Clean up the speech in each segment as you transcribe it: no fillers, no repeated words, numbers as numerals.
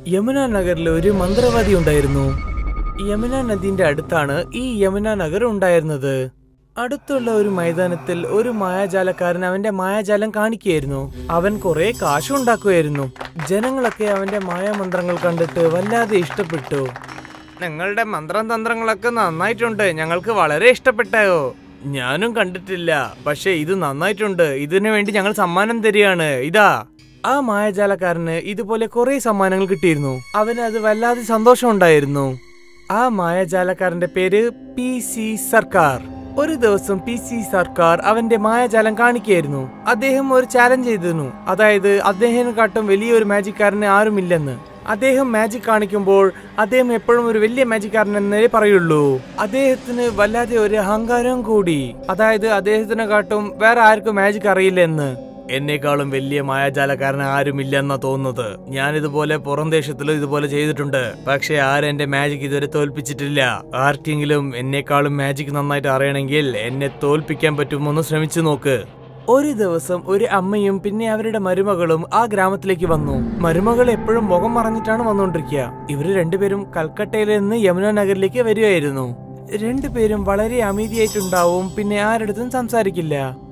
യമുന നഗറിൽ ഒരു മന്ത്രവാദി ഉണ്ടായിരുന്നു. യമുന നദിന്റെ അടുത്താണ് ഈ യമുന നഗർ ഉണ്ടായിരുന്നത്. അടുത്തുള്ള ഒരു മൈതാനത്തിൽ ഒരു മായാജാലക്കാരൻ അവന്റെ മായാജാലം കാണിക്കുകയായിരുന്നു. അവൻ കുറെ കാശുണ്ടാക്കുമായിരുന്നു. ജനങ്ങളൊക്കെ അവന്റെ മായാമന്ത്രങ്ങൾ കണ്ടിട്ട് വല്ലാതെ ഇഷ്ടപ്പെട്ടു. നിങ്ങളുടെ മന്ത്രതന്ത്രങ്ങളൊക്കെ നന്നായിട്ടുണ്ട്, ഞങ്ങൾക്ക് വളരെ ഇഷ്ടപ്പെട്ടോ. ഞാനും കണ്ടിട്ടില്ല, പക്ഷെ ഇത് നന്നായിട്ടുണ്ട്. ഇതിനു വേണ്ടി ഞങ്ങൾ സമ്മാനം തരികയാണ്. ഇതാ. ആ മായാജാലക്കാരന് ഇതുപോലെ കുറെ സമ്മാനങ്ങൾ കിട്ടിയിരുന്നു. അവന് അത് വല്ലാതെ സന്തോഷം ഉണ്ടായിരുന്നു. ആ മായാജാലക്കാരന്റെ പേര് PC സർക്കാർ. ഒരു ദിവസം PC സർക്കാർ അവന്റെ മായാജാലം കാണിക്കുകയായിരുന്നു. അദ്ദേഹം ഒരു ചാലഞ്ച് ചെയ്തിരുന്നു. അതായത് അദ്ദേഹത്തെക്കാട്ടും വലിയൊരു മാജിക്കാരന് ആരുമില്ലെന്ന്. അദ്ദേഹം മാജിക് കാണിക്കുമ്പോൾ അദ്ദേഹം എപ്പോഴും ഒരു വലിയ മാജിക്കാരനെന്നേ പറയുള്ളൂ. അദ്ദേഹത്തിന് വല്ലാതെ ഒരു അഹങ്കാരം കൂടി. അതായത് അദ്ദേഹത്തിനെക്കാട്ടും വേറെ ആർക്കും മാജിക് അറിയില്ലെന്ന്. എന്നെക്കാളും വലിയ മായാജാലക്കാരൻ ആരുമില്ലെന്നാ തോന്നുന്നത്. ഞാനിതുപോലെ പുറം ദേശത്തിലും ഇതുപോലെ ചെയ്തിട്ടുണ്ട്, പക്ഷെ ആരും എന്റെ മാജിക് ഇതുവരെ തോൽപ്പിച്ചിട്ടില്ല. ആർക്കെങ്കിലും എന്നെക്കാളും മാജിക് നന്നായിട്ട് അറിയണമെങ്കിൽ എന്നെ തോൽപ്പിക്കാൻ പറ്റുമോന്ന് ശ്രമിച്ചു നോക്ക്. ഒരു ദിവസം ഒരു അമ്മയും പിന്നെ അവരുടെ മരുമകളും ആ ഗ്രാമത്തിലേക്ക് വന്നു. മരുമകൾ എപ്പോഴും മുഖം മറഞ്ഞിട്ടാണ് വന്നുകൊണ്ടിരിക്കുക. ഇവര് രണ്ടുപേരും കൽക്കട്ടയിൽ നിന്ന് യമുന നഗറിലേക്ക് വരികയായിരുന്നു. രണ്ടുപേരും വളരെ അമീതിയായിട്ടുണ്ടാവും, പിന്നെ ആരടുത്തും സംസാരിക്കില്ല.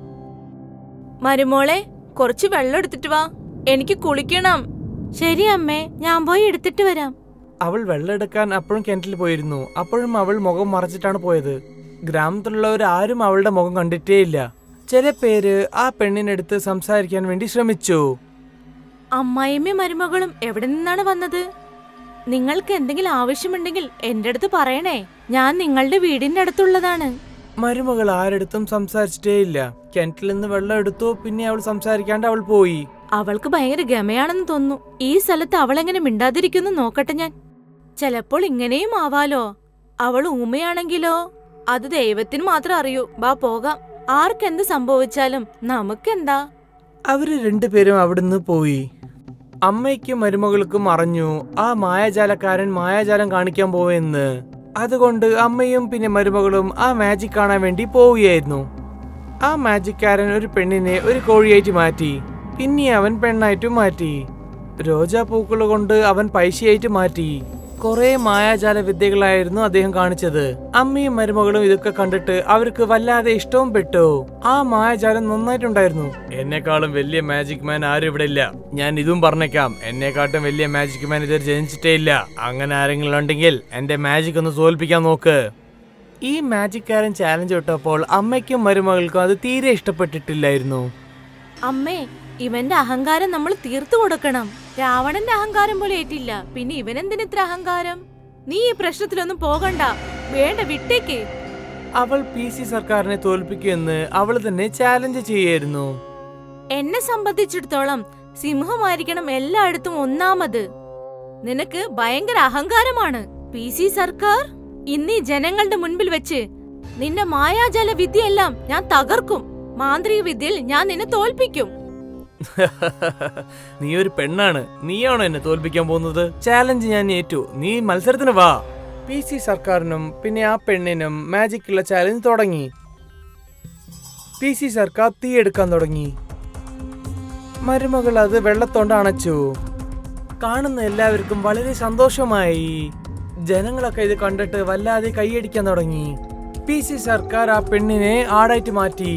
മരുമോളെ, കുറച്ച് വെള്ളം എടുത്തിട്ട് വാ, എനിക്ക് കുളിക്കണം. ശരി അമ്മേ, ഞാൻ പോയി എടുത്തിട്ട് വരാം. അവൾ വെള്ളം എടുക്കാൻ അപ്പോഴും കിണറ്റിൽ പോയിരുന്നു. അപ്പോഴും അവൾ മുഖം മറച്ചിട്ടാണ് പോയത്. ഗ്രാമത്തിലുള്ളവർ ആരും അവളുടെ മുഖം കണ്ടിട്ടേയില്ല. ചില പേര് ആ പെണ്ണിനടുത്ത് സംസാരിക്കാൻ വേണ്ടി ശ്രമിച്ചു. അമ്മായിമ്മയും മരുമകളും എവിടെ നിന്നാണ് വന്നത്? നിങ്ങൾക്ക് എന്തെങ്കിലും ആവശ്യമുണ്ടെങ്കിൽ എന്റെ അടുത്ത് പറയണേ, ഞാൻ നിങ്ങളുടെ വീടിന്റെ അടുത്തുള്ളതാണ്. മരുമകൾ ആരടുത്തും സംസാരിച്ചിട്ടേയില്ല. കിണറ്റിൽ നിന്ന് വെള്ളം എടുത്തു, പിന്നെ അവൾ സംസാരിക്കാണ്ട് അവൾ പോയി. അവൾക്ക് ഭയങ്കര ഗമയാണെന്ന് തോന്നുന്നു. ഈ സ്ഥലത്ത് അവൾ എങ്ങനെ മിണ്ടാതിരിക്കുന്നു നോക്കട്ടെ ഞാൻ. ചിലപ്പോൾ ഇങ്ങനെയും ആവാലോ. അവൾ ഊമയാണെങ്കിലോ? അത് ദൈവത്തിന് മാത്രം അറിയൂ. വാ പോകാം. ആർക്കെന്ത് സംഭവിച്ചാലും നമുക്കെന്താ? അവര് രണ്ടുപേരും അവിടുന്ന് പോയി. അമ്മയ്ക്കും മരുമകൾക്കും അറിഞ്ഞു ആ മായാജാലക്കാരൻ മായാജാലം കാണിക്കാൻ പോവെന്ന്. അതുകൊണ്ട് അമ്മയും പിന്നെ മരുമകളും ആ മാജിക് കാണാൻ വേണ്ടി പോവുകയായിരുന്നു. ആ മാജിക്കാരൻ ഒരു പെണ്ണിനെ ഒരു കോഴിയായിട്ട് മാറ്റി. പിന്നെ അവൻ പെണ്ണായിട്ട് മാറ്റി. റോജാപ്പൂക്കൾ കൊണ്ട് അവൻ പൈസയായിട്ട് മാറ്റി. കുറെ മായാജാല വിദ്യകളായിരുന്നു അദ്ദേഹം കാണിച്ചത്. അമ്മയും മരുമകളും ഇതൊക്കെ കണ്ടിട്ട് അവർക്ക് വല്ലാതെ ഇഷ്ടവും പെട്ടു. ആ മായാജാലം നന്നായിട്ടുണ്ടായിരുന്നു. എന്നെക്കാളും വലിയ മാജിക് മാൻ ആരും ഇവിടെ ഇല്ല. ഞാൻ ഇതും പറഞ്ഞേക്കാം, എന്നെക്കാട്ടും വലിയ മാജിക് മാൻ ഇതുവരെ ജനിച്ചിട്ടേ ഇല്ല. അങ്ങനെ ആരെങ്കിലും ഉണ്ടെങ്കിൽ എന്റെ മാജിക് ഒന്ന് തോൽപ്പിക്കാൻ നോക്ക്. ഈ മാജിക്കാരൻ ചാലഞ്ച് വിട്ടപ്പോൾ അമ്മയ്ക്കും മരുമകൾക്കും അത് തീരെ ഇഷ്ടപ്പെട്ടിട്ടില്ലായിരുന്നു. അമ്മേ, ഇവന്റെ അഹങ്കാരം നമ്മൾ തീർത്തു കൊടുക്കണം. രാവണന്റെ അഹങ്കാരം പോലെ ഏറ്റില്ല, പിന്നെ ഇവനെന്തിനിത്ര അഹങ്കാരം? നീ ഈ പ്രശ്നത്തിലൊന്നും പോകണ്ട, വേണ്ട, വിട്ടേക്ക്. അവൾ PC സർക്കാരിനെ തോൽപ്പിക്കുമെന്ന് അവൾ തന്നെ ചാലഞ്ച് ചെയ്യായിരുന്നു. എന്നെ സംബന്ധിച്ചിടത്തോളം സിംഹമായിരിക്കണം എല്ലായിടത്തും ഒന്നാമത്. നിനക്ക് ഭയങ്കര അഹങ്കാരമാണ്. PC സർക്കാർ, ഇന്നീ ജനങ്ങളുടെ മുൻപിൽ വെച്ച് നിന്റെ മായാജാല വിദ്യയെല്ലാം ഞാൻ തകർക്കും. മാന്ത്രിക വിദ്യയിൽ ഞാൻ നിന്നെ തോൽപ്പിക്കും. നീ ഒരു പെണ്ണാണ്, നീയാണോ എന്നെ തോൽപ്പിക്കാൻ പോകുന്നത്? ചാലഞ്ച് ഞാൻ ഏറ്റു, നീ മത്സരത്തിന് വാ. PC സർക്കാരിനും പിന്നെ ആ പെണ്ണിനും മാജിക്കുള്ള ചാലഞ്ച് തുടങ്ങി. PC സർക്കാർ തീ എടുക്കാൻ തുടങ്ങി. മരുമകൾ അത് വെള്ളത്തോണ്ട് അണച്ചു. കാണുന്ന എല്ലാവർക്കും വളരെ സന്തോഷമായി. ജനങ്ങളൊക്കെ ഇത് കണ്ടിട്ട് വല്ലാതെ കൈയടിക്കാൻ തുടങ്ങി. PC സർക്കാർ ആ പെണ്ണിനെ ആടായിട്ട് മാറ്റി.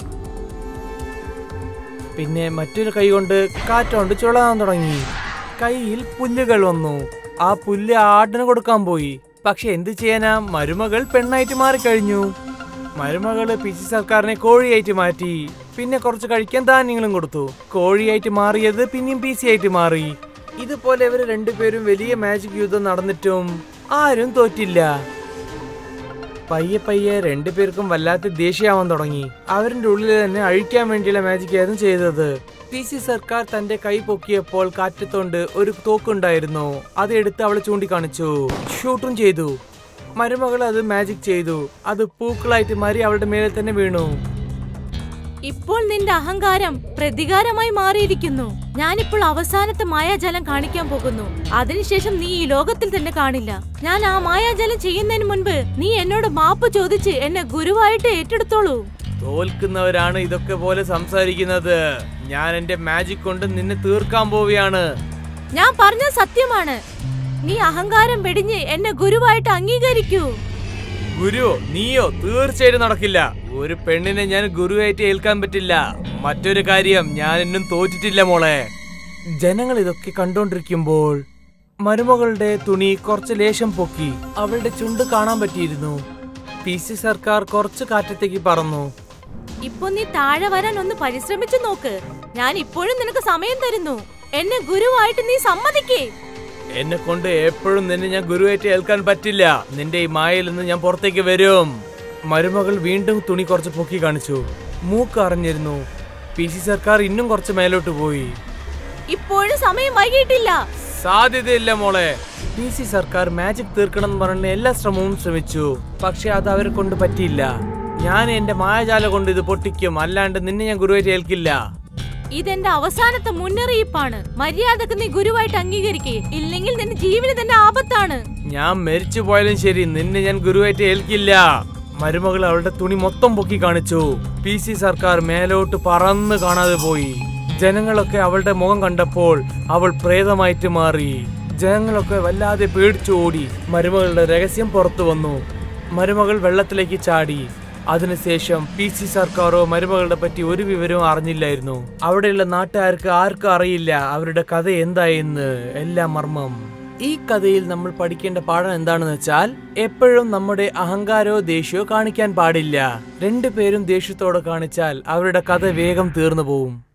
പിന്നെ മറ്റൊരു കൈ കൊണ്ട് കാറ്റോണ്ട് ചുളകാൻ തുടങ്ങി. കൈയിൽ പുല്ലുകൾ വന്നു. ആ പുല്ല് ആടിന് കൊടുക്കാൻ പോയി. പക്ഷെ എന്ത് ചെയ്യാനാ, മരുമകൾ പെണ്ണായിട്ട് മാറിക്കഴിഞ്ഞു. മരുമകള് PC സർക്കാരിനെ കോഴിയായിട്ട് മാറ്റി. പിന്നെ കുറച്ച് കഴിക്കാൻ ധാന്യങ്ങളും കൊടുത്തു. കോഴിയായിട്ട് മാറിയത് പിന്നെയും PC ആയിട്ട് മാറി. ഇതുപോലെ ഇവര് രണ്ടുപേരും വലിയ മാജിക് യുദ്ധം നടന്നിട്ടും ആരും തോറ്റില്ല. പയ്യെ പയ്യെ രണ്ടുപേർക്കും വല്ലാത്ത ദേഷ്യമാവാൻ തുടങ്ങി. അവരുടെ ഉള്ളിൽ തന്നെ അഴിക്കാൻ വേണ്ടിയുള്ള മാജിക് ആയിരുന്നു ചെയ്തത്. PC സർക്കാർ തന്റെ കൈ പൊക്കിയപ്പോൾ കാറ്റത്തോണ്ട് ഒരു തോക്കുണ്ടായിരുന്നു. അത് എടുത്ത് അവളെ ചൂണ്ടിക്കാണിച്ചു. ഷൂട്ടും ചെയ്തു. മരുമകൾ അത് മാജിക് ചെയ്തു. അത് പൂക്കളായിട്ട് മാറി അവളുടെ മേലെ തന്നെ വീണു. ഇപ്പോൾ നിന്റെ അഹങ്കാരം പ്രതികാരമായി മാറിയിരിക്കുന്നു. ഞാനിപ്പോൾ അവസാനത്തെ മായാജാലം കാണിക്കാൻ പോകുന്നു. അതിനുശേഷം നീ ഈ ലോകത്തിൽ തന്നെ കാണില്ല. ഞാൻ ആ മായാജാലം ചെയ്യുന്നതിന് മുൻപ് നീ എന്നോട് മാപ്പ് ചോദിച്ച് എന്നെ ഗുരുവായിട്ട് ഏറ്റെടുത്തോളൂ. തോൽക്കുന്നവരാണ് ഇതൊക്കെ പോലെ സംസാരിക്കുന്നത്. ഞാൻ എന്റെ മാജിക് കൊണ്ട് നിന്നെ തീർക്കാൻ പോവുകയാണ്. ഞാൻ പറഞ്ഞ സത്യമാണ്. നീ അഹങ്കാരം വെടിഞ്ഞ് എന്നെ ഗുരുവായിട്ട് അംഗീകരിക്കൂ. ഗുരു നീയോ? തീർച്ചയായിട്ടും നടക്കില്ല. ഒരു പെണ്ണിനെ ഞാൻ ഗുരുവായിട്ട് ഏൽക്കാൻ പറ്റില്ല. മറ്റൊരു കാര്യം, ഞാൻ ഇന്നും തോറ്റിട്ടില്ല മോളെ. ജനങ്ങൾ ഇതൊക്കെ കണ്ടോണ്ടിരിക്കുമ്പോൾ മരുമകളുടെ തുണി കുറച്ച് ലേശം പൊക്കി. അവളുടെ ചുണ്ട് കാണാൻ പറ്റിയിരുന്നു. PC സർക്കാർ കുറച്ച് കാറ്റത്തേക്ക് പറന്നു. ഇപ്പൊ നീ താഴെ വരാൻ ഒന്ന് പരിശ്രമിച്ചു നോക്ക്. ഞാൻ ഇപ്പോഴും നിനക്ക് സമയം തരുന്നു. എന്നെ ഗുരുവായിട്ട് നീ സമ്മതിക്കേ. എന്നെ കൊണ്ട് എപ്പോഴും നിന്നെ ഞാൻ ഗുരുവായിട്ട് ഏൽക്കാൻ പറ്റില്ല. നിന്റെ ഈ മായയിൽ നിന്ന് ഞാൻ പുറത്തേക്ക് വരും. മരുമകൾ വീണ്ടും തുണി കുറച്ച് പൊക്കി കാണിച്ചു. മൂക്ക് അറിഞ്ഞിരുന്നു. PC സർക്കാർ ഇന്നും കുറച്ച് മേലോട്ട് പോയി. ഇപ്പോഴും സമയം വൈകിട്ടില്ല. സാധ്യതയില്ല മോളെ. PC സർക്കാർ മാജിക് തീർക്കണം എന്ന് പറഞ്ഞ എല്ലാ ശ്രമവും ശ്രമിച്ചു. പക്ഷെ അത് അവരെ കൊണ്ട് പറ്റിയില്ല. ഞാൻ എന്റെ മായാജാല കൊണ്ട് ഇത് പൊട്ടിക്കും, അല്ലാണ്ട് നിന്നെ ഞാൻ ഗുരുവായിട്ട് ഏൽക്കില്ല. ഇതെന്റെ അവസാനത്തെ മുന്നറിയിപ്പാണ്. മര്യാദക്ക് നീ ഗുരുവായിട്ട് അംഗീകരിക്കേ, ഇല്ലെങ്കിൽ നിന്റെ ജീവന് തന്നെ ആപത്താണ്. ഞാൻ മരിച്ചു പോയാലും ശരി, നിന്നെ ഞാൻ ഗുരുവായിട്ട് ഏൽക്കില്ല. മരുമകൾ അവളുടെ തുണി മൊത്തം പൊക്കി കാണിച്ചു. PC സർക്കാർ മേലോട്ട് പറന്ന് കാണാതെ പോയി. ജനങ്ങളൊക്കെ അവളുടെ മുഖം കണ്ടപ്പോൾ അവൾ പ്രേതമായിട്ട് മാറി. ജനങ്ങളൊക്കെ വല്ലാതെ പേടിച്ചു ഓടി. മരുമകളുടെ രഹസ്യം പുറത്തു വന്നു. മരുമകൾ വെള്ളത്തിലേക്ക് ചാടി. അതിനുശേഷം PC സർക്കാരോ മരുമകളുടെ പറ്റി ഒരു വിവരവും അറിഞ്ഞില്ലായിരുന്നു. അവിടെയുള്ള നാട്ടുകാർക്ക് ആർക്കും അറിയില്ല അവരുടെ കഥ എന്തായെന്ന്. എല്ലാം മർമ്മം. ഈ കഥയിൽ നമ്മൾ പഠിക്കേണ്ട പാഠം എന്താണെന്ന് വെച്ചാൽ, എപ്പോഴും നമ്മുടെ അഹങ്കാരോ ദേഷ്യമോ കാണിക്കാൻ പാടില്ല. രണ്ടുപേരും ദേഷ്യത്തോടെ കാണിച്ചാൽ അവരുടെ കഥ വേഗം തീർന്നു പോവും.